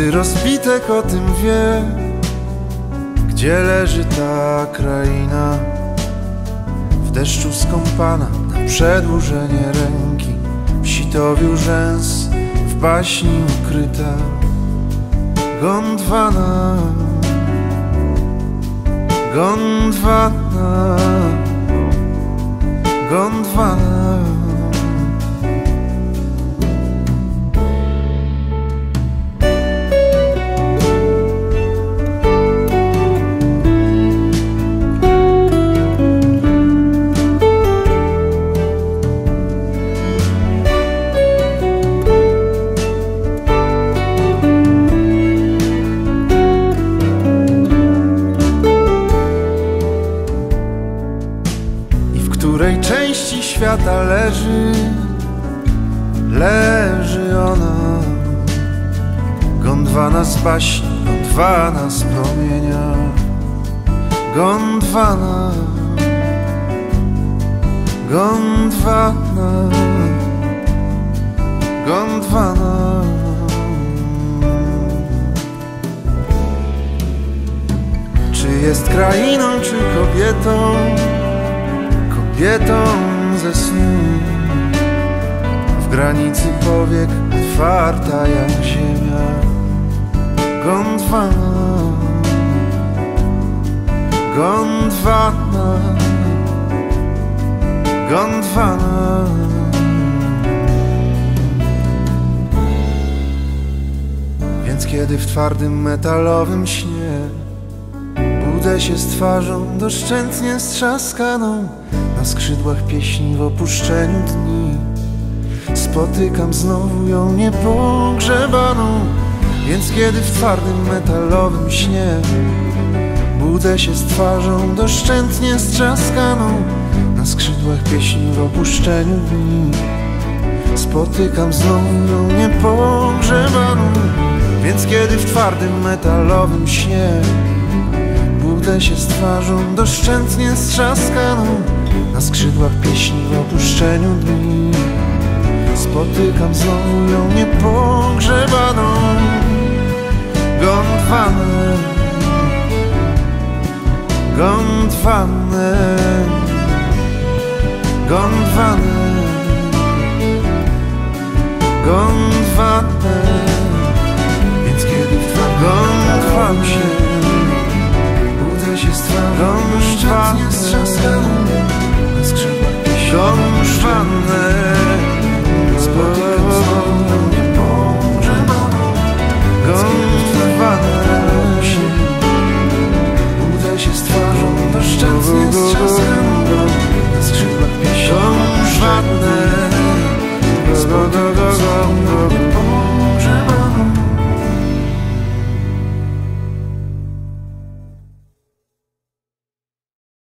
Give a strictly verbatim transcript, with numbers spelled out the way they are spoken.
Każdy rozbitek o tym wie, gdzie leży ta kraina, w deszczu skąpana na przedłużenie ręki, w sitowiu rzęs, w baśni ukryta. Gondwana, Gondwana, Gondwana. W której części świata leży, leży ona? Gondwana z baśni, Gondwana z promienia. Gondwana, Gondwana, Gondwana. Czy jest krainą, czy kobietą? Kobietą ze snu, w granicy powiek otwarta jak ziemia. Gondwana, Gondwana, Gondwana. Więc kiedy w twardym metalowym śnie budzę się z twarzą doszczętnie strzaskaną, na skrzydłach pieśni w opuszczeniu dni, spotykam znowu ją niepogrzebaną. Więc kiedy w twardym metalowym śnie budzę się z twarzą doszczętnie strzaskaną, na skrzydłach pieśni w opuszczeniu dni, spotykam znowu ją niepogrzebaną. Więc kiedy w twardym metalowym śnie budzę się z twarzą doszczętnie strzaskaną, na skrzydłach pieśni w opuszczeniu dni, spotykam znowu ją niepogrzebaną. Gondwanę, Gondwanę, Gondwanę, Gondwanę. Więc kiedy w Gondwanę się budzę się z twarzą doszczętnie strzaskaną, na skrzydłach pieśni Gondwanę, spotykam